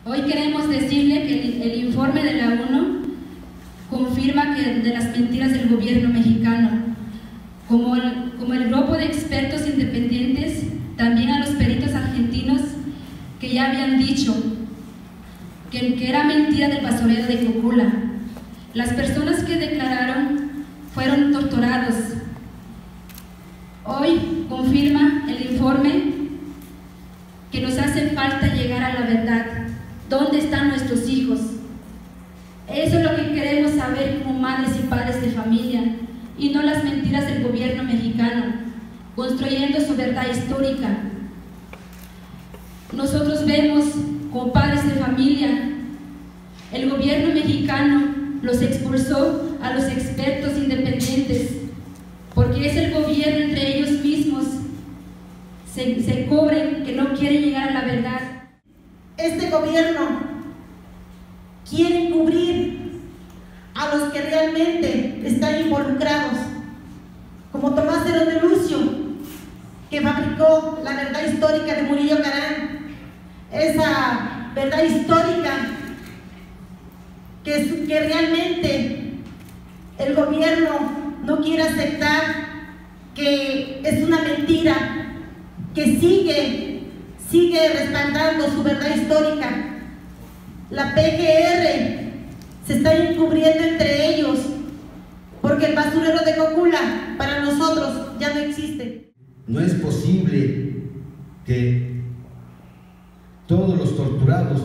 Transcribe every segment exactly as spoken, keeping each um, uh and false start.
Hoy queremos decirle que el, el informe de la ONU confirma que de las mentiras del gobierno mexicano, como el, como el grupo de expertos independientes, también a los peritos argentinos que ya habían dicho que, que era mentira del basurero de Cocula. Las personas que declararon fueron torturados. Hoy confirma el informe que nos hace falta llegar a la verdad. ¿Dónde están nuestros hijos? Eso es lo que queremos saber como madres y padres de familia, y no las mentiras del gobierno mexicano, construyendo su verdad histórica. Nosotros vemos como padres de familia, el gobierno mexicano los expulsó a los expertos independientes, porque es el gobierno entre ellos mismos, se, se cobren que no quieren llegar a la verdad. Este gobierno quiere cubrir a los que realmente están involucrados, como Tomás de los de Lucio, que fabricó la verdad histórica de Murillo Karam, esa verdad histórica que, que realmente el gobierno no quiere aceptar, que es una mentira, que sigue, sigue respaldando su verdad histórica. La P G R se está encubriendo entre ellos, porque el basurero de Cocula para nosotros ya no existe. No es posible que todos los torturados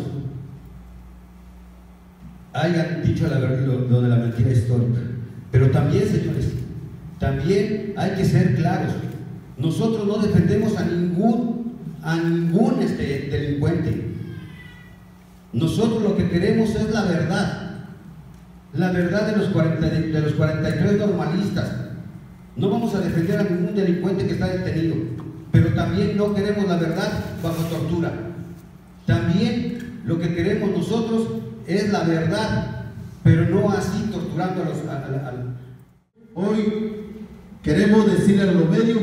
hayan dicho la, lo, lo de la mentira histórica. Pero también, señores, también hay que ser claros. Nosotros no defendemos a ningún, a ningún este, delincuente. Nosotros lo que queremos es la verdad. La verdad de los, cuarenta, de los cuarenta y tres normalistas. No vamos a defender a ningún delincuente que está detenido, pero también no queremos la verdad bajo tortura. También lo que queremos nosotros es la verdad, pero no así torturando a los... A, a, a... Hoy queremos decirle a los medios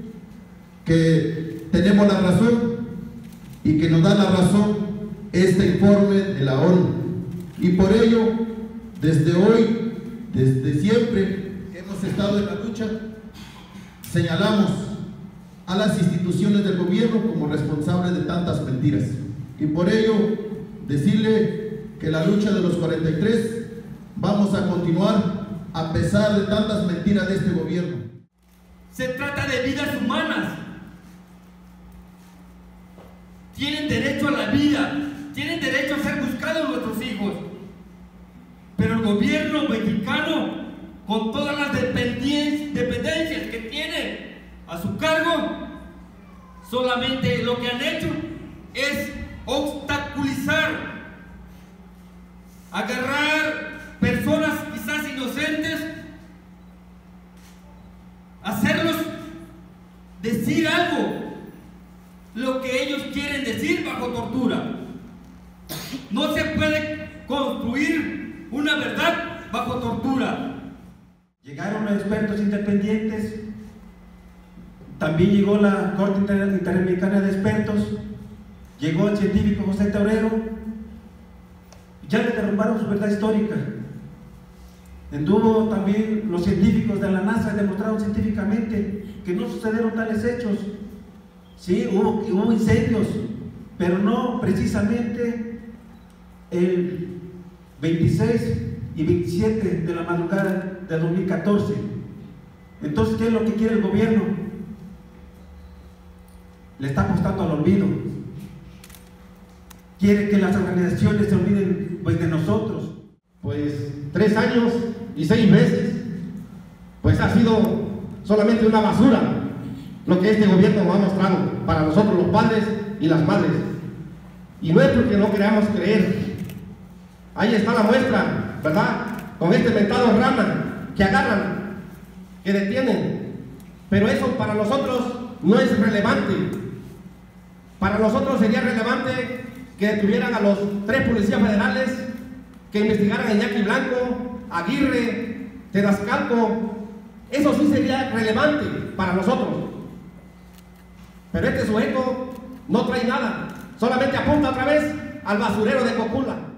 que tenemos la razón y que nos da la razón este informe de la ONU. Y por ello, desde hoy, desde siempre que hemos estado en la lucha, señalamos a las instituciones del gobierno como responsables de tantas mentiras. Y por ello, decirle que la lucha de los cuarenta y tres vamos a continuar a pesar de tantas mentiras de este gobierno. Se trata de vidas humanas. Tienen derecho a la vida, tienen derecho a ser buscados nuestros hijos. Pero el gobierno mexicano, con todas las dependencias que tiene a su cargo, solamente lo que han hecho es obstaculizar, agarrar personas quizás inocentes, hacerlos decir algo, lo que ellos quieren decir bajo tortura. No se puede construir una verdad bajo tortura. Llegaron los expertos independientes, también llegó la Corte Interamericana de Expertos, llegó el científico José Torero, ya le derrumbaron su verdad histórica. Anduvo también los científicos de la NASA, demostraron científicamente que no sucedieron tales hechos. Sí, hubo, hubo incendios, pero no precisamente el veintiséis y veintisiete de la madrugada de dos mil catorce. Entonces, ¿qué es lo que quiere el gobierno? Le está apostando al olvido. Quiere que las organizaciones se olviden pues de nosotros. Pues tres años y seis meses, pues ha sido solamente una basura lo que este gobierno nos ha mostrado para nosotros los padres y las madres. Y no es porque no queramos creer. Ahí está la muestra, ¿verdad? Con este mentado Rama que agarran, que detienen. Pero eso para nosotros no es relevante. Para nosotros sería relevante que detuvieran a los tres policías federales, que investigaran a Iñaki Blanco, Aguirre, Tedascalco. Eso sí sería relevante para nosotros. Pero este sujeto no trae nada, solamente apunta otra vez al basurero de Cocula.